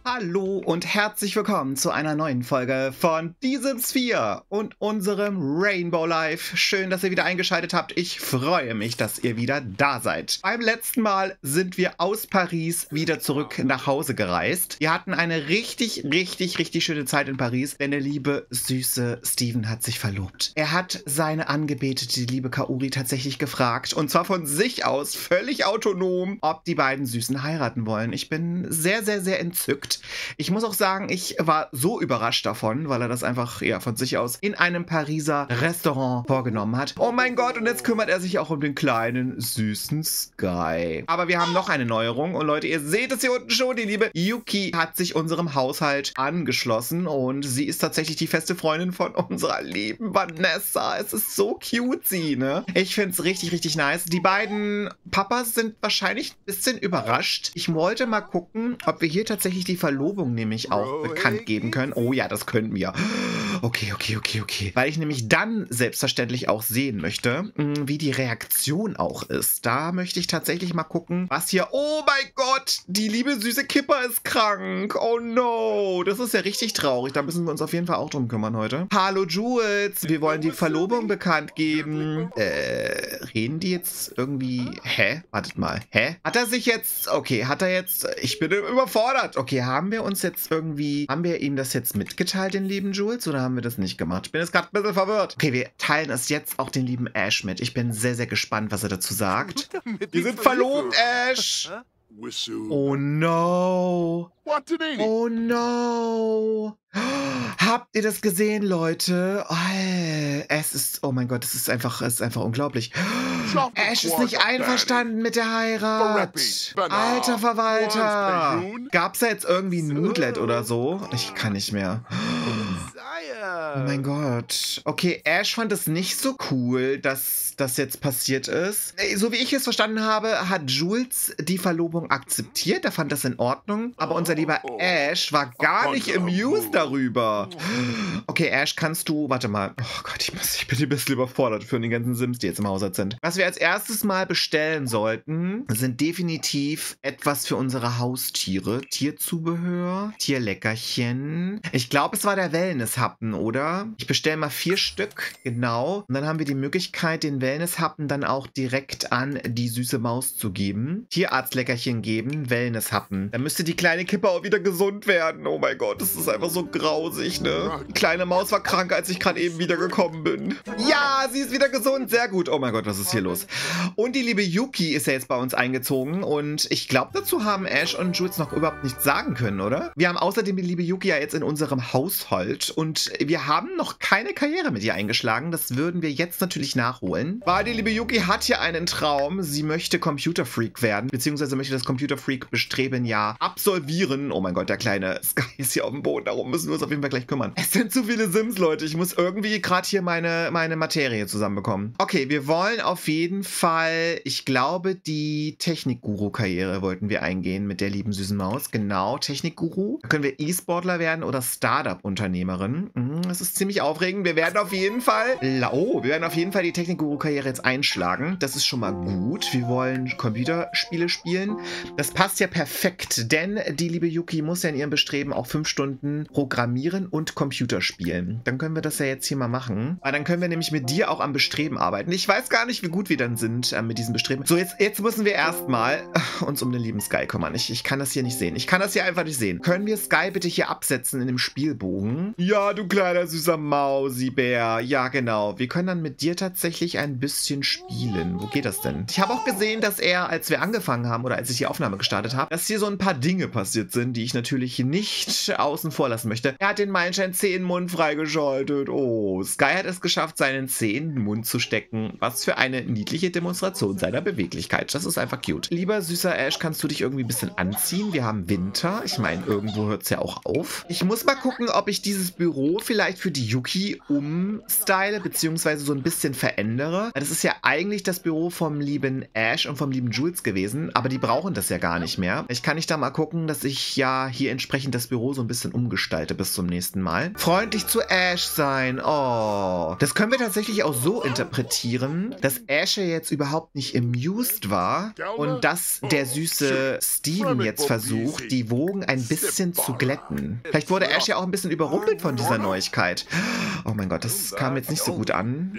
Hallo und herzlich willkommen zu einer neuen Folge von The Sims 4 und unserem Rainbow Life. Schön, dass ihr wieder eingeschaltet habt. Ich freue mich, dass ihr wieder da seid. Beim letzten Mal sind wir aus Paris wieder zurück nach Hause gereist. Wir hatten eine richtig schöne Zeit in Paris, denn der liebe, süße Steven hat sich verlobt. Er hat seine Angebetete, die liebe Kaori, tatsächlich gefragt, und zwar von sich aus, völlig autonom, ob die beiden Süßen heiraten wollen. Ich bin sehr entzückt. Ich muss auch sagen, ich war so überrascht davon, weil er das einfach von sich aus in einem Pariser Restaurant vorgenommen hat. Oh mein Gott, und jetzt kümmert er sich auch um den kleinen, süßen Sky. Aber wir haben noch eine Neuerung und Leute, ihr seht es hier unten schon, die liebe Yuki hat sich unserem Haushalt angeschlossen und sie ist tatsächlich die feste Freundin von unserer lieben Vanessa. Es ist so cutesy, ne? Ich finde es richtig nice. Die beiden Papas sind wahrscheinlich ein bisschen überrascht. Ich wollte mal gucken, ob wir hier tatsächlich die Verlobung nämlich auch bekannt geben können. Oh ja, das können wir. Okay. Weil ich nämlich dann selbstverständlich auch sehen möchte, wie die Reaktion auch ist. Da möchte ich tatsächlich mal gucken, was hier... Oh mein Gott, die liebe süße Kipper ist krank. Oh no, das ist ja richtig traurig. Da müssen wir uns auf jeden Fall auch drum kümmern heute. Hallo Jules, wir wollen die Verlobung bekannt geben. Reden die jetzt irgendwie... Hä? Wartet mal. Hä? Hat er sich jetzt... Okay, hat er jetzt... Ich bin überfordert. Okay, haben wir uns jetzt irgendwie... Haben wir ihm das jetzt mitgeteilt, den lieben Jules? Oder haben wir das nicht gemacht? Ich bin jetzt gerade ein bisschen verwirrt. Okay, wir teilen es jetzt auch den lieben Ash mit. Ich bin sehr gespannt, was er dazu sagt. Wir sind verlobt, Ash! Oh no! Oh no! Habt ihr das gesehen, Leute? Oh, es ist... Oh mein Gott, es ist einfach unglaublich. Ash ist nicht einverstanden mit der Heirat. Alter Verwalter. Gab's da jetzt irgendwie ein Moodlet oder so? Ich kann nicht mehr. Oh mein Gott. Okay, Ash fand es nicht so cool, dass das jetzt passiert ist. So wie ich es verstanden habe, hat Jules die Verlobung akzeptiert. Er fand das in Ordnung. Aber unser lieber Ash war gar nicht amused darüber. Okay, Ash, kannst du... Warte mal. Oh Gott, ich bin ein bisschen überfordert für die ganzen Sims, die jetzt im Haushalt sind. Was wir als erstes mal bestellen sollten, sind definitiv etwas für unsere Haustiere. Tierzubehör, Tierleckerchen. Ich glaube, es war der Wellness-Happen, oder? Ich bestelle mal 4 Stück, genau. Und dann haben wir die Möglichkeit, den Wellness-Happen dann auch direkt an die süße Maus zu geben. Tierarztleckerchen geben, Wellness-Happen. Dann müsste die kleine Kipper auch wieder gesund werden. Oh mein Gott, das ist einfach so grausig, ne? Die kleine Maus war krank, als ich gerade eben wiedergekommen bin. Ja, sie ist wieder gesund. Sehr gut. Oh mein Gott, was ist hier los? Und die liebe Yuki ist ja jetzt bei uns eingezogen. Und ich glaube, dazu haben Ash und Jules noch überhaupt nichts sagen können, oder? Wir haben außerdem die liebe Yuki ja jetzt in unserem Haushalt. Und wir haben noch keine Karriere mit ihr eingeschlagen. Das würden wir jetzt natürlich nachholen. Weil die liebe Yuki hat hier einen Traum. Sie möchte Computerfreak werden. Beziehungsweise möchte das Computerfreak-Bestreben ja absolvieren. Oh mein Gott, der kleine Sky ist hier auf dem Boden. Darum müssen wir uns auf jeden Fall gleich kümmern. Es sind zu viele Sims, Leute. Ich muss irgendwie gerade hier meine Materie zusammenbekommen. Okay, wir wollen auf jeden Fall, ich glaube, die Technik-Guru-Karriere wollten wir eingehen mit der lieben süßen Maus. Genau, Technik-Guru. Da können wir E-Sportler werden oder Startup-Unternehmerin. Das ist ziemlich aufregend. Wir werden auf jeden Fall die Technik-Guru-Karriere jetzt einschlagen. Das ist schon mal gut. Wir wollen Computerspiele spielen. Das passt ja perfekt, denn die liebe Yuki muss ja in ihrem Bestreben auch 5 Stunden programmieren und Computer spielen. Dann können wir das ja jetzt hier mal machen. Aber dann können wir nämlich mit dir auch am Bestreben arbeiten. Ich weiß gar nicht, wie gut wir dann sind mit diesem Bestreben. So, jetzt müssen wir erstmal uns um den lieben Sky kümmern. Ich kann das hier nicht sehen. Ich kann das hier einfach nicht sehen. Können wir Sky bitte hier absetzen in dem Spielbogen? Ja, du kleiner süßer Mausibär. Ja, genau. Wir können dann mit dir tatsächlich ein bisschen spielen. Wo geht das denn? Ich habe auch gesehen, dass als wir angefangen haben oder als ich die Aufnahme gestartet habe, dass hier so ein paar Dinge passiert sind, die ich natürlich nicht außen vor lassen möchte. Er hat den Meilenstein C in den Mund freigeschaltet. Oh, Sky hat es geschafft, seinen C in den Mund zu stecken. Was für eine niedliche Demonstration seiner Beweglichkeit. Das ist einfach cute. Lieber süßer Ash, kannst du dich irgendwie ein bisschen anziehen? Wir haben Winter. Ich meine, irgendwo hört es ja auch auf. Ich muss mal gucken, ob ich dieses Büro vielleicht vielleicht für die Yuki umstyle, beziehungsweise so ein bisschen verändere. Das ist ja eigentlich das Büro vom lieben Ash und vom lieben Jules gewesen, aber die brauchen das ja gar nicht mehr. Ich kann nicht da mal gucken, dass ich ja hier entsprechend das Büro so ein bisschen umgestalte bis zum nächsten Mal. Freundlich zu Ash sein. Oh. Das können wir tatsächlich auch so interpretieren, dass Ash ja jetzt überhaupt nicht amused war und dass der süße Steven jetzt versucht, die Wogen ein bisschen zu glätten. Vielleicht wurde Ash ja auch ein bisschen überrumpelt von dieser Neuigkeit. Oh mein Gott, das kam jetzt nicht so gut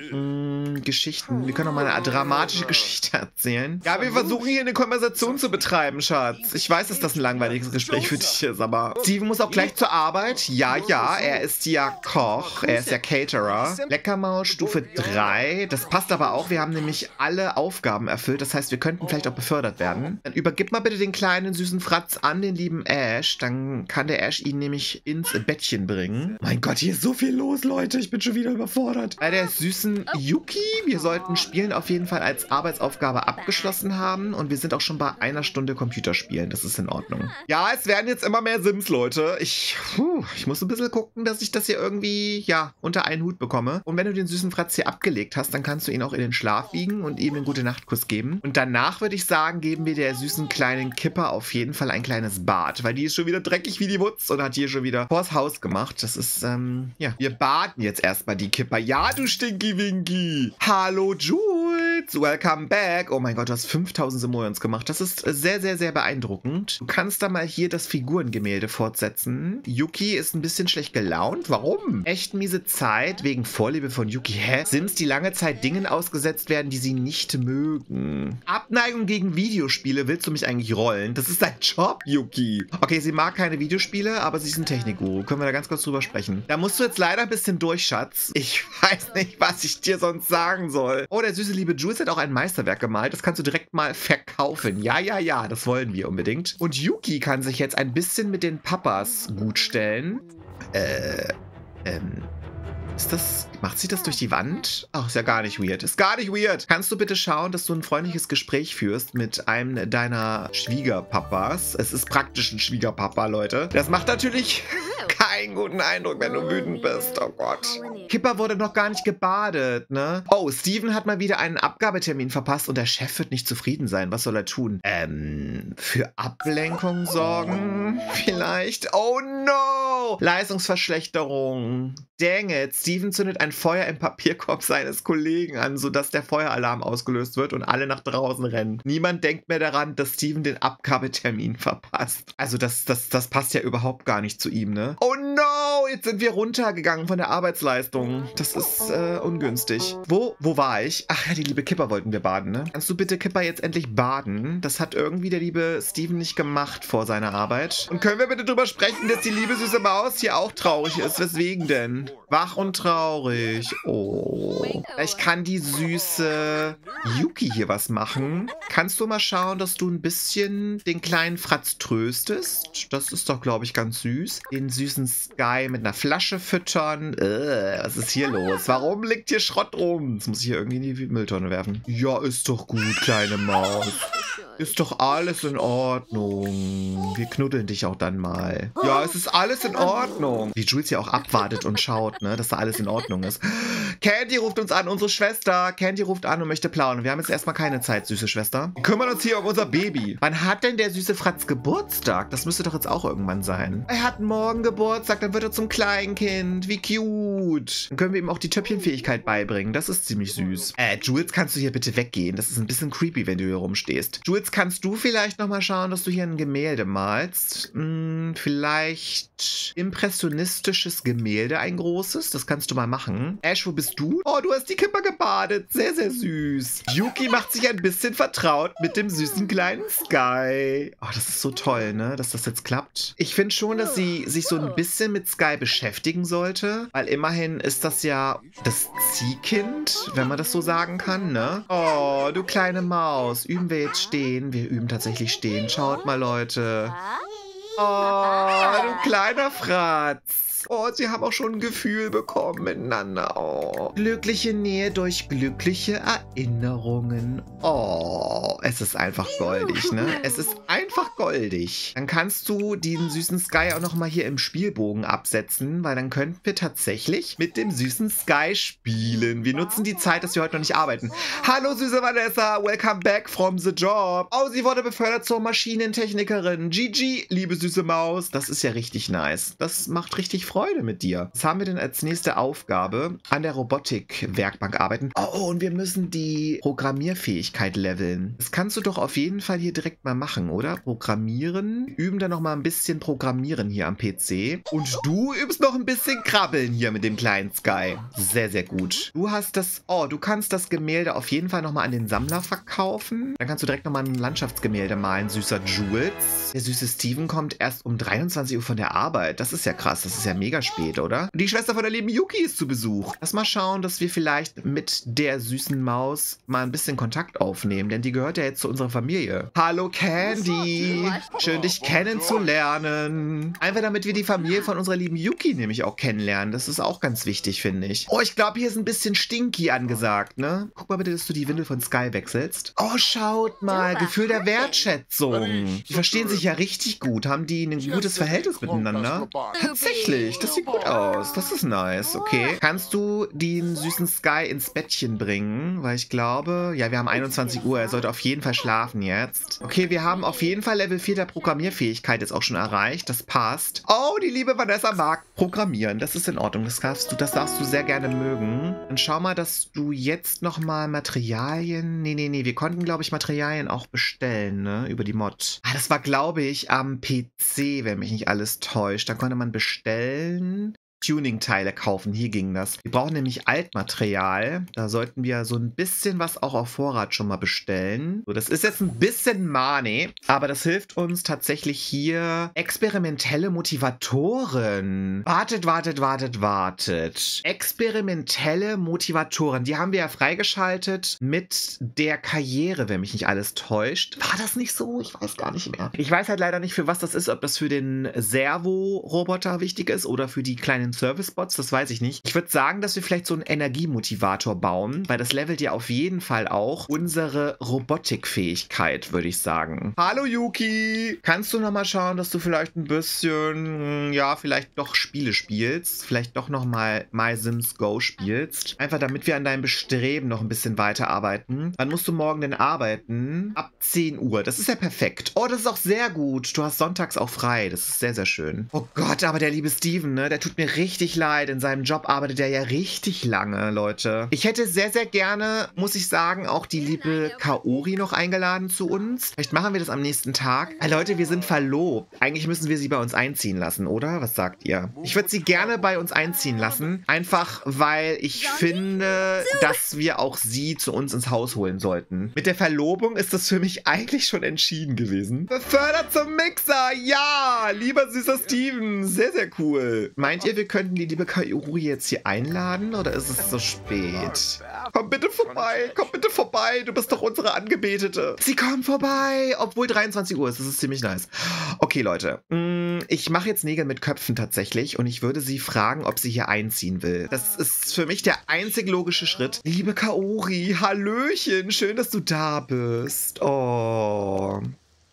an. Geschichten. Wir können auch mal eine dramatische Geschichte erzählen. Ja, wir versuchen hier eine Konversation zu betreiben, Schatz. Ich weiß, dass das ein langweiliges Gespräch für dich ist, aber Steven muss auch gleich zur Arbeit. Ja, ja, er ist ja Koch. Er ist ja Caterer. Leckermaul Stufe 3. Das passt aber auch. Wir haben nämlich alle Aufgaben erfüllt. Das heißt, wir könnten vielleicht auch befördert werden. Dann übergib mal bitte den kleinen süßen Fratz an den lieben Ash. Dann kann der Ash ihn nämlich ins Bettchen bringen. Mein Gott, hier ist so viel los, Leute. Ich bin schon wieder überfordert. Bei der süßen Yuki. Wir sollten Spielen auf jeden Fall als Arbeitsaufgabe abgeschlossen haben. Und wir sind auch schon bei 1 Stunde Computerspielen. Das ist in Ordnung. Ja, es werden jetzt immer mehr Sims, Leute. Ich muss ein bisschen gucken, dass ich das hier irgendwie, ja, unter einen Hut bekomme. Und wenn du den süßen Fratz hier abgelegt hast, dann kannst du ihn auch in den Schlaf wiegen und ihm einen Gute-Nacht-Kuss geben. Und danach würde ich sagen, geben wir der süßen kleinen Kipper auf jeden Fall ein kleines Bad. Weil die ist schon wieder dreckig wie die Wutz und hat hier schon wieder vors Haus gemacht. Das ist, ja. Wir baden jetzt erstmal die Kipper. Ja, du Stinky Winky. Hallo, Jules. Welcome back. Oh mein Gott, du hast 5000 Simoleons gemacht. Das ist sehr, sehr, sehr beeindruckend. Du kannst da mal hier das Figurengemälde fortsetzen. Yuki ist ein bisschen schlecht gelaunt. Warum? Echt miese Zeit wegen Vorliebe von Yuki. Hä? Sims, die lange Zeit Dingen ausgesetzt werden, die sie nicht mögen. Abneigung gegen Videospiele. Willst du mich eigentlich rollen? Das ist dein Job, Yuki. Okay, sie mag keine Videospiele, aber sie ist ein Technikguru. Können wir da ganz kurz drüber sprechen. Da musst du jetzt leider ein bisschen durch, Schatz. Ich weiß nicht, was ich dir sonst sagen soll. Oh, der süße liebe Jules hat auch ein Meisterwerk gemalt. Das kannst du direkt mal verkaufen. Ja, ja, ja, das wollen wir unbedingt. Und Yuki kann sich jetzt ein bisschen mit den Papas gut stellen. Macht sie das durch die Wand? Ach, ist ja gar nicht weird. Ist gar nicht weird. Kannst du bitte schauen, dass du ein freundliches Gespräch führst mit einem deiner Schwiegerpapas? Es ist praktisch ein Schwiegerpapa, Leute. Das macht natürlich keinen guten Eindruck, wenn du wütend bist. Oh Gott. Kipper wurde noch gar nicht gebadet, ne? Oh, Steven hat mal wieder einen Abgabetermin verpasst und der Chef wird nicht zufrieden sein. Was soll er tun? Für Ablenkung sorgen? Vielleicht? Oh no! Leistungsverschlechterung. Dang it. Steven zündet ein Feuer im Papierkorb seines Kollegen an, sodass der Feueralarm ausgelöst wird und alle nach draußen rennen. Niemand denkt mehr daran, dass Steven den Abgabetermin verpasst. Also das passt ja überhaupt gar nicht zu ihm, ne? Oh no! Jetzt sind wir runtergegangen von der Arbeitsleistung. Das ist ungünstig. Wo war ich? Ach ja, die liebe Kipper wollten wir baden, ne? Kannst du bitte Kipper jetzt endlich baden? Das hat irgendwie der liebe Steven nicht gemacht vor seiner Arbeit. Und können wir bitte drüber sprechen, dass die liebe süße Maus hier auch traurig ist? Weswegen denn? Wach und traurig. Oh. Ich kann die süße Yuki hier was machen. Kannst du mal schauen, dass du ein bisschen den kleinen Fratz tröstest? Das ist doch, glaube ich, ganz süß. Den süßen Sky mit einer Flasche füttern. Was ist hier los? Warum liegt hier Schrott rum? Das muss ich hier irgendwie in die Mülltonne werfen. Ja, ist doch gut, kleine Maus. Ist doch alles in Ordnung. Wir knuddeln dich auch dann mal. Ja, es ist alles in Ordnung. Wie Jules ja auch abwartet und schaut, ne, dass da alles in Ordnung ist. Candy ruft uns an, unsere Schwester. Candy ruft an und möchte plaudern. Wir haben jetzt erstmal keine Zeit, süße Schwester. Wir kümmern uns hier um unser Baby. Wann hat denn der süße Fratz Geburtstag? Das müsste doch jetzt auch irgendwann sein. Er hat morgen Geburtstag, dann wird er zum Kleinkind. Wie cute. Dann können wir ihm auch die Töpfchenfähigkeit beibringen. Das ist ziemlich süß. Jules, kannst du hier bitte weggehen? Das ist ein bisschen creepy, wenn du hier rumstehst. Jules, kannst du vielleicht nochmal schauen, dass du hier ein Gemälde malst? Vielleicht impressionistisches Gemälde, ein großes? Das kannst du mal machen. Ash, wo bist du? Oh, du hast die Kipper gebadet. Sehr, sehr süß. Yuki macht sich ein bisschen vertraut mit dem süßen kleinen Sky. Oh, das ist so toll, ne? Dass das jetzt klappt. Ich finde schon, dass sie sich so ein bisschen mit Sky beschäftigen sollte, weil immerhin ist das ja das Ziehkind, wenn man das so sagen kann, ne? Oh, du kleine Maus. Üben wir jetzt stehen? Wir üben tatsächlich stehen. Schaut mal, Leute. Oh, du kleiner Fratz. süß. Oh, sie haben auch schon ein Gefühl bekommen miteinander. Oh. Glückliche Nähe durch glückliche Erinnerungen. Oh, es ist einfach goldig, ne? Es ist einfach goldig. Dann kannst du den süßen Sky auch nochmal hier im Spielbogen absetzen, weil dann könnten wir tatsächlich mit dem süßen Sky spielen. Wir nutzen die Zeit, dass wir heute noch nicht arbeiten. Hallo, süße Vanessa. Welcome back from the job. Oh, sie wurde befördert zur Maschinentechnikerin. GG, liebe süße Maus. Das ist ja richtig nice. Das macht richtig Freude mit dir. Was haben wir denn als nächste Aufgabe? An der Robotik-Werkbank arbeiten. Oh, und wir müssen die Programmierfähigkeit leveln. Das kannst du doch auf jeden Fall hier direkt mal machen, oder? Programmieren. Üben dann noch mal ein bisschen Programmieren hier am PC. Und du übst noch ein bisschen Krabbeln hier mit dem kleinen Sky. Sehr, sehr gut. Du hast das... Oh, du kannst das Gemälde auf jeden Fall noch mal an den Sammler verkaufen. Dann kannst du direkt noch mal ein Landschaftsgemälde malen, süßer Jules. Der süße Steven kommt erst um 23 Uhr von der Arbeit. Das ist ja krass. Das ist ja mega spät, oder? Die Schwester von der lieben Yuki ist zu Besuch. Lass mal schauen, dass wir vielleicht mit der süßen Maus mal ein bisschen Kontakt aufnehmen, denn die gehört ja jetzt zu unserer Familie. Hallo Candy. Schön, dich kennenzulernen. Einfach damit wir die Familie von unserer lieben Yuki nämlich auch kennenlernen. Das ist auch ganz wichtig, finde ich. Oh, ich glaube, hier ist ein bisschen Stinky angesagt, ne? Guck mal bitte, dass du die Windel von Sky wechselst. Oh, schaut mal. Gefühl der Wertschätzung. Die verstehen sich ja richtig gut. Haben die ein gutes Verhältnis miteinander? Tatsächlich. Das sieht gut aus. Das ist nice. Okay. Kannst du den süßen Sky ins Bettchen bringen? Weil ich glaube, ja, wir haben 21 Uhr. Er sollte auf jeden Fall schlafen jetzt. Okay, wir haben auf jeden Fall Level 4 der Programmierfähigkeit jetzt auch schon erreicht. Das passt. Oh, die liebe Vanessa mag Programmieren. Das ist in Ordnung. Das darfst du sehr gerne mögen. Dann schau mal, dass du jetzt nochmal Materialien... Nee. Wir konnten, glaube ich, Materialien auch bestellen, ne? Über die Mod. Ah, das war, glaube ich, am PC, wenn mich nicht alles täuscht. Da konnte man bestellen... Tuning-Teile kaufen. Hier ging das. Wir brauchen nämlich Altmaterial. Da sollten wir so ein bisschen was auch auf Vorrat schon mal bestellen. So, das ist jetzt ein bisschen Money, aber das hilft uns tatsächlich hier. Experimentelle Motivatoren. Wartet. Experimentelle Motivatoren. Die haben wir ja freigeschaltet mit der Karriere, wenn mich nicht alles täuscht. War das nicht so? Ich weiß gar nicht mehr. Ich weiß halt leider nicht, für was das ist. Ob das für den Servo-Roboter wichtig ist oder für die kleinen Service-Bots, das weiß ich nicht. Ich würde sagen, dass wir vielleicht so einen Energiemotivator bauen, weil das levelt ja auf jeden Fall auch unsere Robotikfähigkeit, würde ich sagen. Hallo Yuki! Kannst du nochmal schauen, dass du vielleicht ein bisschen, ja, vielleicht doch Spiele spielst? Vielleicht doch nochmal My Sims Go spielst? Einfach damit wir an deinem Bestreben noch ein bisschen weiterarbeiten. Wann musst du morgen denn arbeiten? Ab 10 Uhr. Das ist ja perfekt. Oh, das ist auch sehr gut. Du hast sonntags auch frei. Das ist sehr, sehr schön. Oh Gott, aber der liebe Steven, ne? Der tut mir richtig leid. In seinem Job arbeitet er ja richtig lange, Leute. Ich hätte sehr, sehr gerne, muss ich sagen, auch die liebe Kaori noch eingeladen zu uns. Vielleicht machen wir das am nächsten Tag. Weil, Leute, wir sind verlobt. Eigentlich müssen wir sie bei uns einziehen lassen, oder? Was sagt ihr? Ich würde sie gerne bei uns einziehen lassen. Einfach, weil ich finde, dass wir auch sie zu uns ins Haus holen sollten. Mit der Verlobung ist das für mich eigentlich schon entschieden gewesen. Befördert zum Mixer! Ja! Lieber süßer Steven! Sehr, sehr cool. Meint ihr, wir könnten die liebe Kaori jetzt hier einladen oder ist es so spät? Komm bitte vorbei, du bist doch unsere Angebetete. Sie kommt vorbei, obwohl 23 Uhr ist, das ist ziemlich nice. Okay, Leute, ich mache jetzt Nägel mit Köpfen tatsächlich und ich würde sie fragen, ob sie hier einziehen will. Das ist für mich der einzig logische Schritt. Liebe Kaori, Hallöchen, schön, dass du da bist. Oh...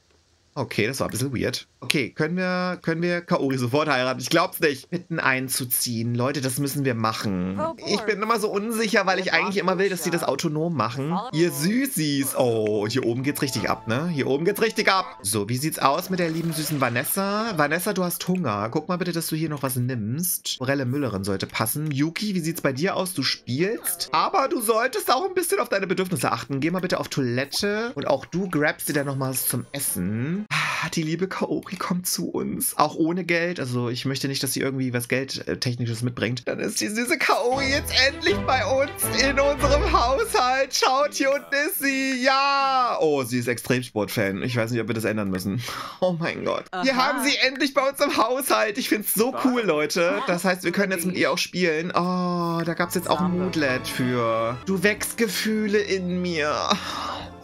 Okay, das war ein bisschen weird. Okay, können wir Kaori sofort heiraten? Ich glaub's nicht. Mitten einzuziehen. Leute, das müssen wir machen. Ich bin immer so unsicher, weil ich eigentlich immer will, dass sie das autonom machen. Ihr Süßis. Oh, hier oben geht's richtig ab, ne? Hier oben geht's richtig ab. So, wie sieht's aus mit der lieben süßen Vanessa? Vanessa, du hast Hunger. Guck mal bitte, dass du hier noch was nimmst. Forelle Müllerin sollte passen. Yuki, wie sieht's bei dir aus? Du spielst. Aber du solltest auch ein bisschen auf deine Bedürfnisse achten. Geh mal bitte auf Toilette. Und auch du grabst dir dann noch mal was zum Essen. Die liebe Kaori kommt zu uns. Auch ohne Geld. Also ich möchte nicht, dass sie irgendwie was Geldtechnisches mitbringt. Dann ist die süße Kaori jetzt endlich bei uns in unserem Haushalt. Schaut, hier unten ist sie. Ja. Oh, sie ist Extremsportfan. Ich weiß nicht, ob wir das ändern müssen. Oh mein Gott. Wir haben sie endlich bei uns im Haushalt. Ich finde es so cool, Leute. Das heißt, wir können jetzt mit ihr auch spielen. Oh, da gab es jetzt auch ein Moodlet für. Du wächst Gefühle in mir.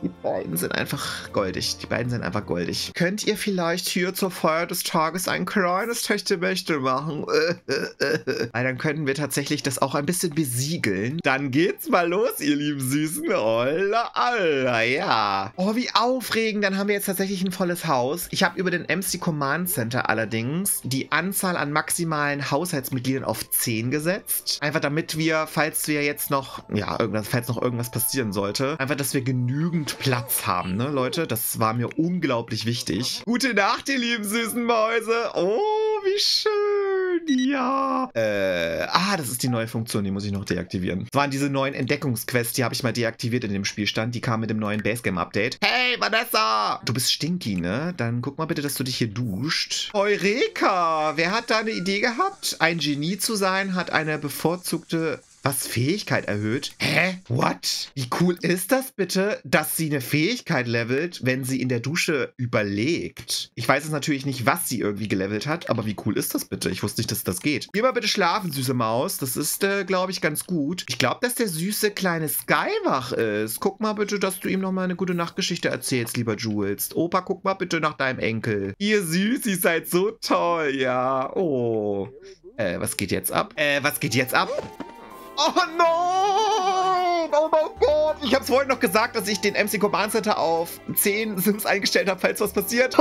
Die beiden sind einfach goldig. Die beiden sind einfach goldig. Könnt ihr vielleicht hier zur Feier des Tages ein kleines Techtelmechtel machen? Weil dann könnten wir tatsächlich das auch ein bisschen besiegeln. Dann geht's mal los, ihr lieben Süßen. Holla, alla, ja. Oh, wie aufregend. Dann haben wir jetzt tatsächlich ein volles Haus. Ich habe über den MC Command Center allerdings die Anzahl an maximalen Haushaltsmitgliedern auf 10 gesetzt. Einfach damit wir, falls noch irgendwas passieren sollte, einfach, dass wir genügend Platz haben, ne, Leute? Das war mir unglaublich wichtig. Gute Nacht, ihr lieben süßen Mäuse. Oh, wie schön. Ja. Das ist die neue Funktion, die muss ich noch deaktivieren. Das waren diese neuen Entdeckungsquests, die habe ich mal deaktiviert in dem Spielstand. Die kamen mit dem neuen Basegame-Update. Hey, Vanessa! Du bist stinky, ne? Dann guck mal bitte, dass du dich hier duscht. Eureka! Wer hat da eine Idee gehabt? Ein Genie zu sein, hat eine bevorzugte... Fähigkeit erhöht? Hä? What? Wie cool ist das bitte, dass sie eine Fähigkeit levelt, wenn sie in der Dusche überlegt? Ich weiß jetzt natürlich nicht, was sie irgendwie gelevelt hat, aber wie cool ist das bitte? Ich wusste nicht, dass das geht. Geh mal bitte schlafen, süße Maus. Das ist, glaube ich, ganz gut. Ich glaube, dass der süße kleine Sky wach ist. Guck mal bitte, dass du ihm noch mal eine gute Nachtgeschichte erzählst, lieber Jules. Opa, guck mal bitte nach deinem Enkel. Ihr Süßis seid so toll, ja. Oh. Was geht jetzt ab? Was geht jetzt ab? Oh no! Oh mein Gott! Ich hab's vorhin noch gesagt, dass ich den MC Command Center auf 10 Sims eingestellt habe, falls was passiert.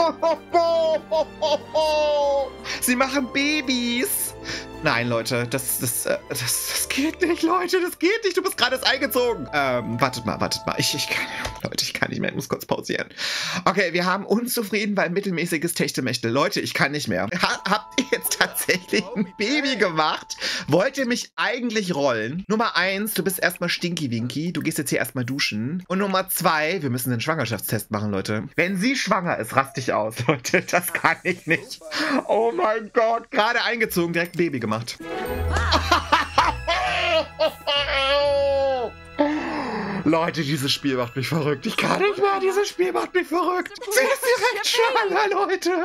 Sie machen Babys! Nein, Leute, das geht nicht, Leute, das geht nicht. Du bist gerade erst eingezogen. Wartet mal. Ich kann nicht mehr, ich muss kurz pausieren. Okay, wir haben unzufrieden, weil mittelmäßiges Techtelmechtel. Leute, ich kann nicht mehr. Habt ihr jetzt tatsächlich ein Baby gemacht? Wollt ihr mich eigentlich rollen? Nummer 1, du bist erstmal Stinky Winky. Du gehst jetzt hier erstmal duschen. Und Nummer 2, wir müssen einen Schwangerschaftstest machen, Leute. Wenn sie schwanger ist, rast dich aus, Leute. Das kann ich nicht. Oh mein Gott, gerade eingezogen, direkt ein Baby gemacht. Leute, dieses Spiel macht mich verrückt. Ich kann nicht mehr, dieses Spiel macht mich verrückt. Sie ist direkt schwanger, Leute.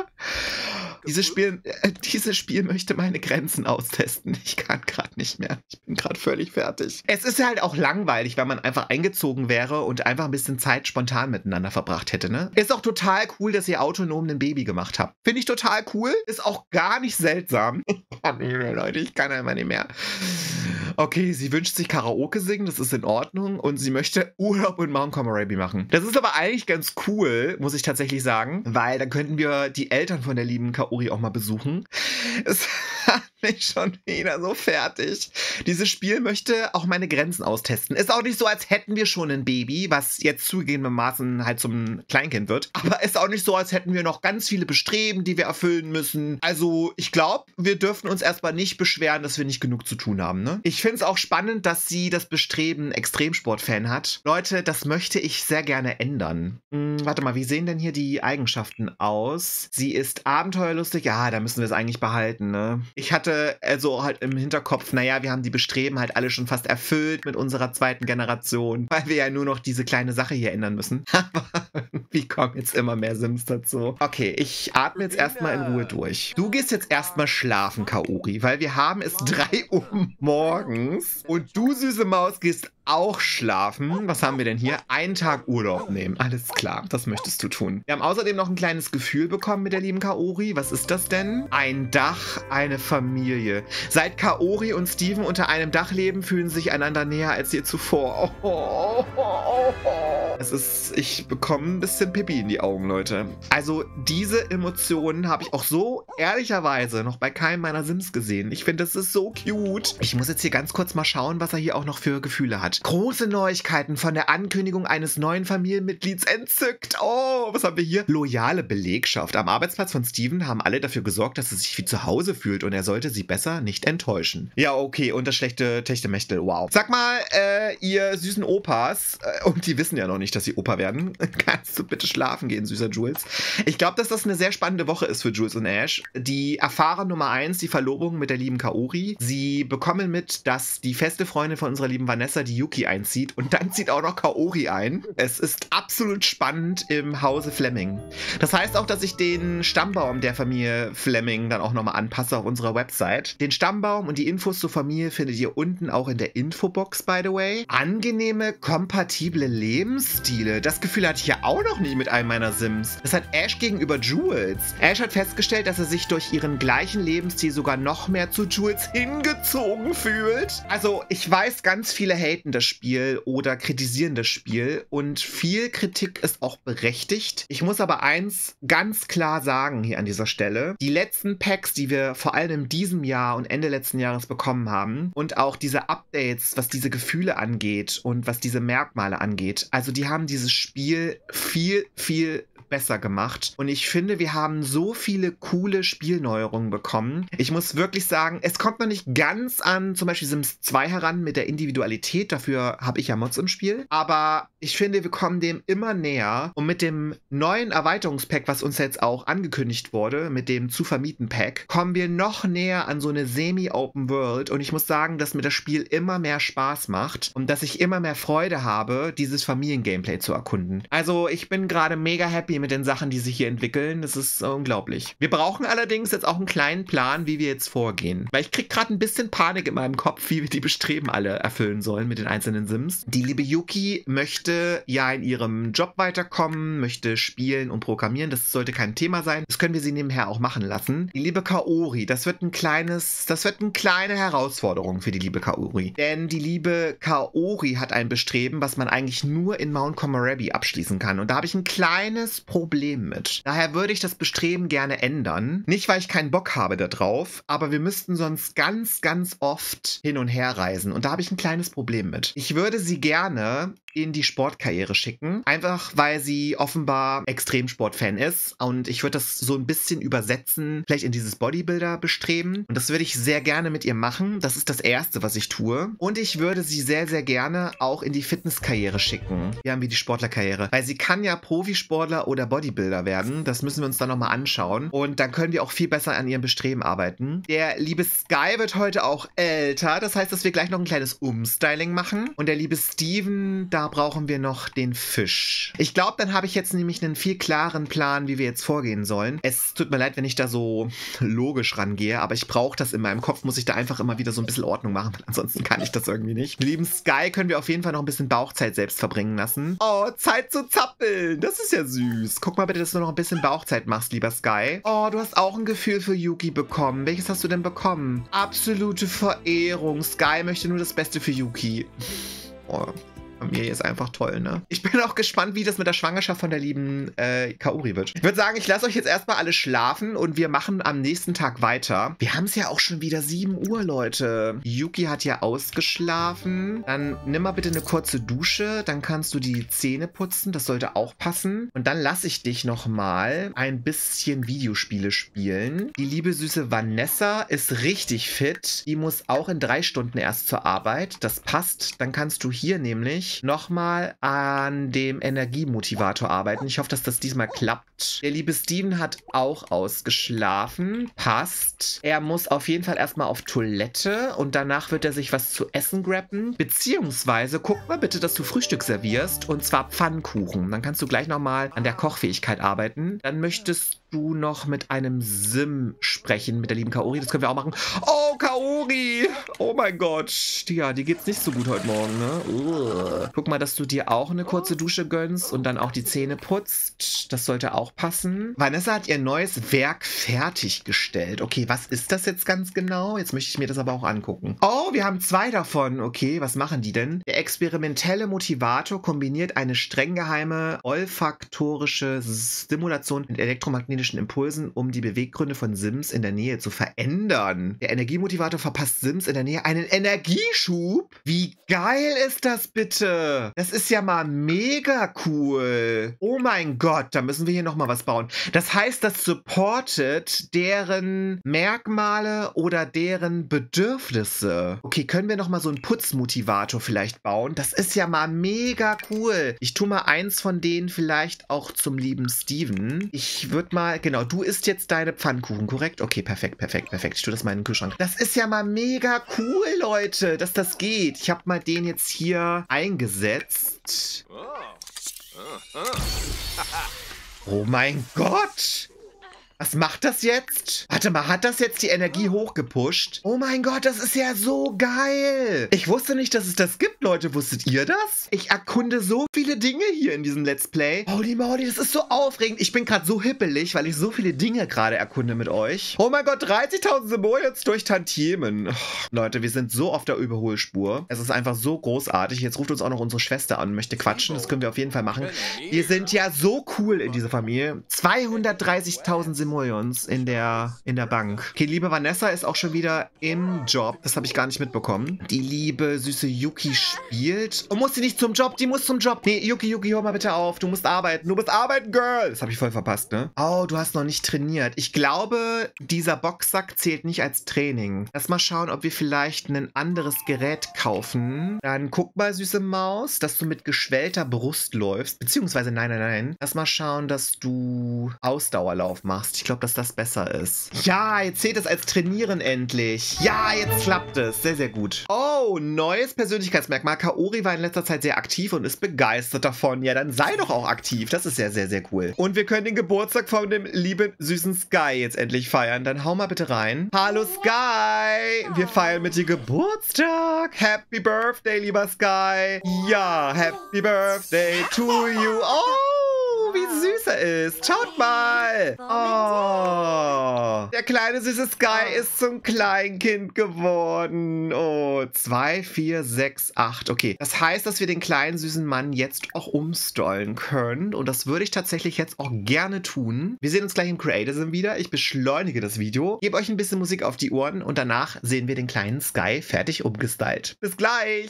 Dieses Spiel möchte meine Grenzen austesten. Ich kann gerade nicht mehr. Ich bin gerade völlig fertig. Es ist halt auch langweilig, weil man einfach eingezogen wäre und einfach ein bisschen Zeit spontan miteinander verbracht hätte, ne? Ist auch total cool, dass ihr autonom ein Baby gemacht habt. Finde ich total cool. Ist auch gar nicht seltsam. Ich kann nicht mehr, Leute. Ich kann einfach nicht mehr. Okay, sie wünscht sich Karaoke singen. Das ist in Ordnung. Und sie möchte Urlaub in Mount Komorebi machen. Das ist aber eigentlich ganz cool, muss ich tatsächlich sagen. Weil dann könnten wir die Eltern von der lieben Kaori auch mal besuchen. Es hat mich schon wieder so fertig. Dieses Spiel möchte auch meine Grenzen austesten. Ist auch nicht so, als hätten wir schon ein Baby, was jetzt zugegebenermaßen halt zum Kleinkind wird. Aber ist auch nicht so, als hätten wir noch ganz viele Bestreben, die wir erfüllen müssen. Also ich glaube, wir dürfen uns erstmal nicht beschweren, dass wir nicht genug zu tun haben, ne? Ich finde es auch spannend, dass sie das Bestreben Extremsport-Fan hat. Leute, das möchte ich sehr gerne ändern. Warte mal, wie sehen denn hier die Eigenschaften aus? Sie ist abenteuerlustig. Ja, da müssen wir es eigentlich behalten, ne? Ich hatte also halt im Hinterkopf, naja, wir haben die Bestreben halt alle schon fast erfüllt mit unserer zweiten Generation, weil wir ja nur noch diese kleine Sache hier ändern müssen. Aber wie kommen jetzt immer mehr Sims dazu? Okay, ich atme jetzt erstmal in Ruhe durch. Du gehst jetzt erstmal schlafen, Kaori, weil wir haben es 3 Uhr morgens und du, süße Maus, gehst auch schlafen. Was haben wir denn hier? Einen Tag Urlaub nehmen. Alles klar, das möchtest du tun. Wir haben außerdem noch ein kleines Gefühl bekommen mit der lieben Kaori. Was ist das denn? Ein Dach, eine Familie. Seit Kaori und Steven unter einem Dach leben, fühlen sie sich einander näher als je zuvor. Ich bekomme ein bisschen Pipi in die Augen, Leute. Also diese Emotionen habe ich auch so ehrlicherweise noch bei keinem meiner Sims gesehen. Ich finde, das ist so cute. Ich muss jetzt hier ganz kurz mal schauen, was er hier auch noch für Gefühle hat. Große Neuigkeiten von der Ankündigung eines neuen Familienmitglieds entzückt. Oh, was haben wir hier? Loyale Belegschaft. Am Arbeitsplatz von Steven haben alle dafür gesorgt, dass er sich wie zu Hause fühlt und er sollte sie besser nicht enttäuschen. Ja, okay. Und das schlechte Techtelmechtel. Wow. Sag mal, ihr süßen Opas, und die wissen ja noch nicht, dass sie Opa werden. Kannst du bitte schlafen gehen, süßer Jules? Ich glaube, dass das eine sehr spannende Woche ist für Jules und Ash. Die erfahren Nummer 1 die Verlobung mit der lieben Kaori. Sie bekommen mit, dass die feste Freundin von unserer lieben Vanessa, die Yuki, einzieht. Und dann zieht auch noch Kaori ein. Es ist absolut spannend im Hause Fleming. Das heißt auch, dass ich den Stammbaum der Familie Fleming dann auch nochmal anpasse auf unserer Website. Den Stammbaum und die Infos zur Familie findet ihr unten auch in der Infobox, by the way. Angenehme, kompatible Lebens Kampfstile. Das Gefühl hatte ich ja auch noch nie mit einem meiner Sims. Das hat Ash gegenüber Jules. Ash hat festgestellt, dass er sich durch ihren gleichen Lebensstil sogar noch mehr zu Jules hingezogen fühlt. Also, ich weiß, ganz viele haten das Spiel oder kritisieren das Spiel und viel Kritik ist auch berechtigt. Ich muss aber eins ganz klar sagen hier an dieser Stelle. Die letzten Packs, die wir vor allem in diesem Jahr und Ende letzten Jahres bekommen haben und auch diese Updates, was diese Gefühle angeht und was diese Merkmale angeht, also die haben dieses Spiel viel, viel besser gemacht. Und ich finde, wir haben so viele coole Spielneuerungen bekommen. Ich muss wirklich sagen, es kommt noch nicht ganz an zum Beispiel Sims 2 heran mit der Individualität. Dafür habe ich ja Mods im Spiel. Aber ich finde, wir kommen dem immer näher. Und mit dem neuen Erweiterungspack, was uns jetzt auch angekündigt wurde, mit dem zu vermieten Pack, kommen wir noch näher an so eine Semi-Open World. Und ich muss sagen, dass mir das Spiel immer mehr Spaß macht und dass ich immer mehr Freude habe, dieses Familiengameplay zu erkunden. Also ich bin gerade mega happy mit den Sachen, die sich hier entwickeln. Das ist unglaublich. Wir brauchen allerdings jetzt auch einen kleinen Plan, wie wir jetzt vorgehen. Weil ich kriege gerade ein bisschen Panik in meinem Kopf, wie wir die Bestreben alle erfüllen sollen mit den einzelnen Sims. Die liebe Yuki möchte ja in ihrem Job weiterkommen, möchte spielen und programmieren. Das sollte kein Thema sein. Das können wir sie nebenher auch machen lassen. Die liebe Kaori, das wird eine kleine Herausforderung für die liebe Kaori. Denn die liebe Kaori hat ein Bestreben, was man eigentlich nur in Mount Komorebi abschließen kann. Und da habe ich ein kleines Problem mit. Daher würde ich das Bestreben gerne ändern. Nicht, weil ich keinen Bock habe darauf, aber wir müssten sonst ganz, ganz oft hin und her reisen. Und da habe ich ein kleines Problem mit. Ich würde sie gerne in die Sportkarriere schicken. Einfach, weil sie offenbar Extremsport-Fan ist. Und ich würde das so ein bisschen übersetzen, vielleicht in dieses Bodybuilder-Bestreben. Und das würde ich sehr gerne mit ihr machen. Das ist das Erste, was ich tue. Und ich würde sie sehr, sehr gerne auch in die Fitnesskarriere schicken. Wir haben wie die Sportlerkarriere. Weil sie kann ja Profisportler oder Bodybuilder werden. Das müssen wir uns dann nochmal anschauen. Und dann können wir auch viel besser an ihrem Bestreben arbeiten. Der liebe Sky wird heute auch älter. Das heißt, dass wir gleich noch ein kleines Umstyling machen. Und der liebe Steven, da brauchen wir noch den Fisch. Ich glaube, dann habe ich jetzt nämlich einen viel klaren Plan, wie wir jetzt vorgehen sollen. Es tut mir leid, wenn ich da so logisch rangehe, aber ich brauche das in meinem Kopf, muss ich da einfach immer wieder so ein bisschen Ordnung machen, weil ansonsten kann ich das irgendwie nicht. Lieben Sky können wir auf jeden Fall noch ein bisschen Bauchzeit selbst verbringen lassen. Oh, Zeit zu zappeln. Das ist ja süß. Guck mal bitte, dass du noch ein bisschen Bauchzeit machst, lieber Sky. Oh, du hast auch ein Gefühl für Yuki bekommen. Welches hast du denn bekommen? Absolute Verehrung. Sky möchte nur das Beste für Yuki. Oh. Familie ist einfach toll, ne? Ich bin auch gespannt, wie das mit der Schwangerschaft von der lieben Kaori wird. Ich würde sagen, ich lasse euch jetzt erstmal alle schlafen und wir machen am nächsten Tag weiter. Wir haben es ja auch schon wieder 7 Uhr, Leute. Yuki hat ja ausgeschlafen. Dann nimm mal bitte eine kurze Dusche. Dann kannst du die Zähne putzen. Das sollte auch passen. Und dann lasse ich dich nochmal ein bisschen Videospiele spielen. Die liebe süße Vanessa ist richtig fit. Die muss auch in 3 Stunden erst zur Arbeit. Das passt. Dann kannst du hier nämlich nochmal an dem Energiemotivator arbeiten. Ich hoffe, dass das diesmal klappt. Der liebe Steven hat auch ausgeschlafen. Passt. Er muss auf jeden Fall erstmal auf Toilette und danach wird er sich was zu essen grappen. Beziehungsweise guck mal bitte, dass du Frühstück servierst und zwar Pfannkuchen. Dann kannst du gleich nochmal an der Kochfähigkeit arbeiten. Dann möchtest du noch mit einem Sim sprechen, mit der lieben Kaori. Das können wir auch machen. Oh, Kaori! Oh mein Gott. Ja, die geht's nicht so gut heute Morgen, ne? Guck mal, dass du dir auch eine kurze Dusche gönnst und dann auch die Zähne putzt. Das sollte auch passen. Vanessa hat ihr neues Werk fertiggestellt. Okay, was ist das jetzt ganz genau? Jetzt möchte ich mir das aber auch angucken. Oh, wir haben 2 davon. Okay, was machen die denn? Der experimentelle Motivator kombiniert eine streng geheime olfaktorische Stimulation mit elektromagnetischen Impulsen, um die Beweggründe von Sims in der Nähe zu verändern. Der Energiemotivator verpasst Sims in der Nähe einen Energieschub. Wie geil ist das bitte? Das ist ja mal mega cool. Oh mein Gott, da müssen wir hier nochmal was bauen. Das heißt, das supportet deren Merkmale oder deren Bedürfnisse. Okay, können wir nochmal so einen Putzmotivator vielleicht bauen? Das ist ja mal mega cool. Ich tue mal eins von denen vielleicht auch zum lieben Steven. Ich würde mal genau, du isst jetzt deine Pfannkuchen, korrekt? Okay, perfekt, perfekt, perfekt. Ich tue das mal in den Kühlschrank. Das ist ja mal mega cool, Leute, dass das geht. Ich habe mal den jetzt hier eingesetzt. Oh mein Gott! Was macht das jetzt? Warte mal, hat das jetzt die Energie hochgepusht? Oh mein Gott, das ist ja so geil. Ich wusste nicht, dass es das gibt, Leute. Wusstet ihr das? Ich erkunde so viele Dinge hier in diesem Let's Play. Holy moly, das ist so aufregend. Ich bin gerade so hippelig, weil ich so viele Dinge gerade erkunde mit euch. Oh mein Gott, 30.000 Simoleons durch Tantiemen. Oh, Leute, wir sind so auf der Überholspur. Es ist einfach so großartig. Jetzt ruft uns auch noch unsere Schwester an und möchte quatschen. Das können wir auf jeden Fall machen. Wir sind ja so cool in dieser Familie. 230.000 Simoleons in der Bank. Okay, liebe Vanessa ist auch schon wieder im Job. Das habe ich gar nicht mitbekommen. Die liebe, süße Yuki spielt. Und muss sie nicht zum Job? Die muss zum Job. Nee, Yuki, hör mal bitte auf. Du musst arbeiten. Du musst arbeiten, Girl. Das habe ich voll verpasst, ne? Oh, du hast noch nicht trainiert. Ich glaube, dieser Boxsack zählt nicht als Training. Lass mal schauen, ob wir vielleicht ein anderes Gerät kaufen. Dann guck mal, süße Maus, dass du mit geschwellter Brust läufst. Beziehungsweise, nein. Lass mal schauen, dass du Ausdauerlauf machst. Ich glaube, dass das besser ist. Ja, jetzt zählt es als Trainieren endlich. Ja, jetzt klappt es. Sehr, sehr gut. Oh, neues Persönlichkeitsmerkmal. Kaori war in letzter Zeit sehr aktiv und ist begeistert davon. Ja, dann sei doch auch aktiv. Das ist sehr, sehr, sehr cool. Und wir können den Geburtstag von dem lieben, süßen Sky jetzt endlich feiern. Dann hau mal bitte rein. Hallo, Sky. Wir feiern mit dir Geburtstag. Happy Birthday, lieber Sky. Ja, Happy Birthday to you. Oh, wie süß er ist. Schaut mal. Oh, der kleine süße Sky ist zum Kleinkind geworden. Oh, 2, 4, 6, 8. Okay, das heißt, dass wir den kleinen süßen Mann jetzt auch umstollen können. Und das würde ich tatsächlich jetzt auch gerne tun. Wir sehen uns gleich im Creator Sim wieder. Ich beschleunige das Video, gebe euch ein bisschen Musik auf die Ohren und danach sehen wir den kleinen Sky fertig umgestylt. Bis gleich!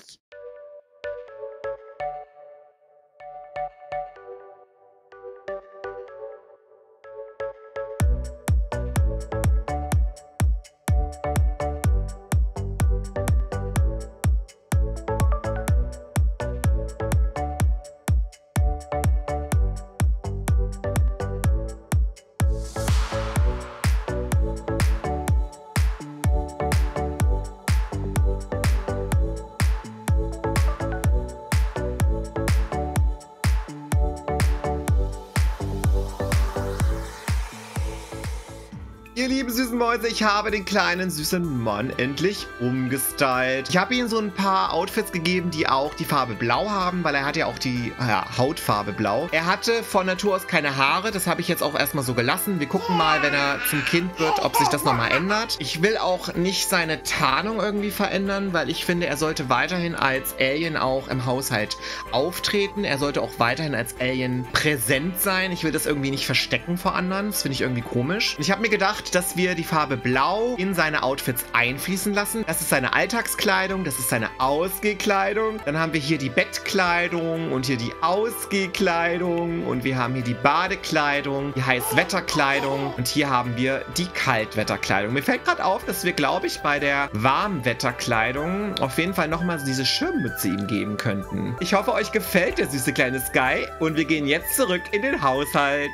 Ihr lieben süßen Mäuse, ich habe den kleinen süßen Mann endlich umgestylt. Ich habe ihm so ein paar Outfits gegeben, die auch die Farbe Blau haben, weil er hat ja auch die Hautfarbe Blau. Er hatte von Natur aus keine Haare, das habe ich jetzt auch erstmal so gelassen. Wir gucken mal, wenn er zum Kind wird, ob sich das nochmal ändert. Ich will auch nicht seine Tarnung irgendwie verändern, weil ich finde, er sollte weiterhin als Alien auch im Haushalt auftreten. Er sollte auch weiterhin als Alien präsent sein. Ich will das irgendwie nicht verstecken vor anderen. Das finde ich irgendwie komisch. Und ich habe mir gedacht, dass wir die Farbe Blau in seine Outfits einfließen lassen. Das ist seine Alltagskleidung, das ist seine Ausgehkleidung. Dann haben wir hier die Bettkleidung und hier die Ausgehkleidung und wir haben hier die Badekleidung, die Heißwetterkleidung und hier haben wir die Kaltwetterkleidung. Mir fällt gerade auf, dass wir, glaube ich, bei der Warmwetterkleidung auf jeden Fall nochmal diese Schirmmütze ihm geben könnten. Ich hoffe, euch gefällt der süße kleine Sky und wir gehen jetzt zurück in den Haushalt.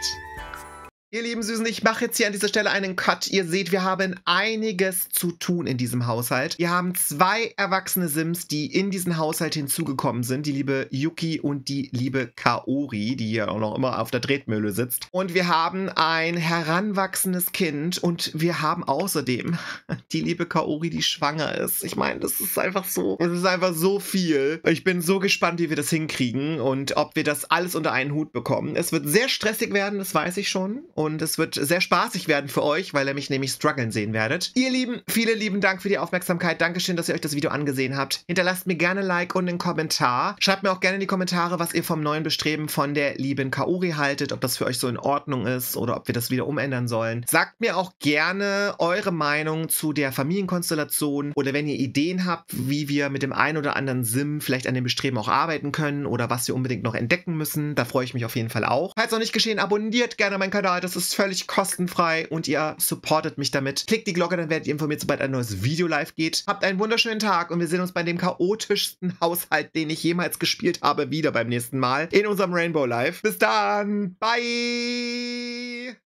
Ihr lieben Süßen, ich mache jetzt hier an dieser Stelle einen Cut. Ihr seht, wir haben einiges zu tun in diesem Haushalt. Wir haben 2 erwachsene Sims, die in diesen Haushalt hinzugekommen sind. Die liebe Yuki und die liebe Kaori, die hier auch noch immer auf der Tretmühle sitzt. Und wir haben ein heranwachsendes Kind. Und wir haben außerdem die liebe Kaori, die schwanger ist. Ich meine, das ist einfach so viel. Ich bin so gespannt, wie wir das hinkriegen und ob wir das alles unter einen Hut bekommen. Es wird sehr stressig werden, das weiß ich schon. Und es wird sehr spaßig werden für euch, weil ihr mich nämlich strugglen sehen werdet. Ihr Lieben, vielen lieben Dank für die Aufmerksamkeit. Dankeschön, dass ihr euch das Video angesehen habt. Hinterlasst mir gerne ein Like und einen Kommentar. Schreibt mir auch gerne in die Kommentare, was ihr vom neuen Bestreben von der lieben Kaori haltet. Ob das für euch so in Ordnung ist oder ob wir das wieder umändern sollen. Sagt mir auch gerne eure Meinung zu der Familienkonstellation. Oder wenn ihr Ideen habt, wie wir mit dem einen oder anderen Sim vielleicht an dem Bestreben auch arbeiten können. Oder was wir unbedingt noch entdecken müssen. Da freue ich mich auf jeden Fall auch. Falls noch nicht geschehen, abonniert gerne meinen Kanal. Das ist völlig kostenfrei und ihr supportet mich damit. Klickt die Glocke, dann werdet ihr informiert, sobald ein neues Video live geht. Habt einen wunderschönen Tag und wir sehen uns bei dem chaotischsten Haushalt, den ich jemals gespielt habe, wieder beim nächsten Mal in unserem Rainbow Live. Bis dann. Bye.